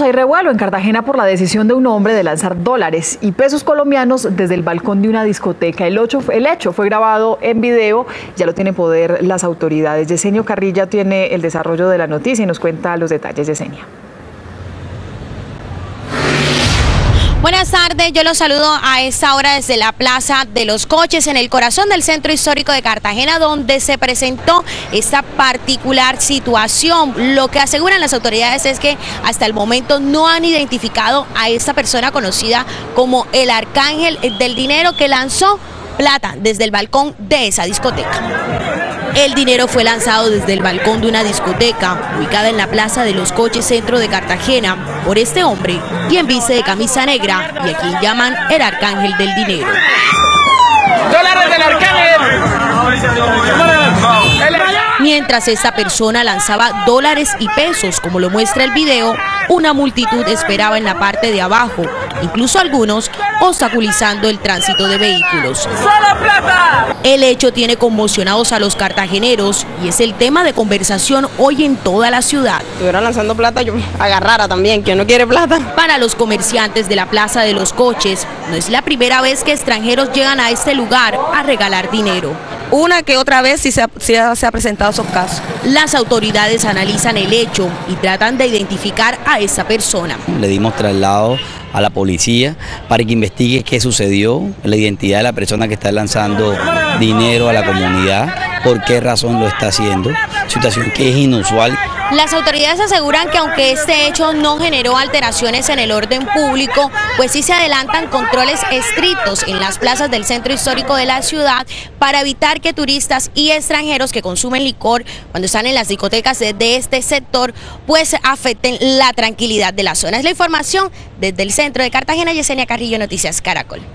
Hay revuelo en Cartagena por la decisión de un hombre de lanzar dólares y pesos colombianos desde el balcón de una discoteca. El hecho fue grabado en video, ya lo tienen poder las autoridades. Yesenia Carrilla tiene el desarrollo de la noticia y nos cuenta los detalles. Yesenia. Buenas tardes, yo los saludo a esta hora desde la Plaza de los Coches, en el corazón del Centro Histórico de Cartagena, donde se presentó esta particular situación. Lo que aseguran las autoridades es que hasta el momento no han identificado a esta persona conocida como el Arcángel del Dinero, que lanzó plata desde el balcón de esa discoteca. El dinero fue lanzado desde el balcón de una discoteca ubicada en la Plaza de los Coches, centro de Cartagena, por este hombre, quien viste de camisa negra y a quien llaman el Arcángel del Dinero. ¡Dólares del Arcángel! Mientras esta persona lanzaba dólares y pesos, como lo muestra el video, una multitud esperaba en la parte de abajo, incluso algunos obstaculizando el tránsito de vehículos. ¡Solo plata! El hecho tiene conmocionados a los cartageneros y es el tema de conversación hoy en toda la ciudad. Si estuvieran lanzando plata, yo agarrara también, ¿quién no quiere plata? Para los comerciantes de la Plaza de los Coches, no es la primera vez que extranjeros llegan a este lugar a regalar dinero. Una que otra vez sí se ha presentado esos casos. Las autoridades analizan el hecho y tratan de identificar a esa persona. Le dimos traslado a la policía para que investigue qué sucedió, la identidad de la persona que está lanzando dinero a la comunidad, por qué razón lo está haciendo, situación que es inusual. Las autoridades aseguran que aunque este hecho no generó alteraciones en el orden público, pues sí se adelantan controles estrictos en las plazas del centro histórico de la ciudad para evitar que turistas y extranjeros que consumen licor cuando están en las discotecas de este sector pues afecten la tranquilidad de la zona. Es la información desde el centro de Cartagena. Yesenia Carrillo, Noticias Caracol.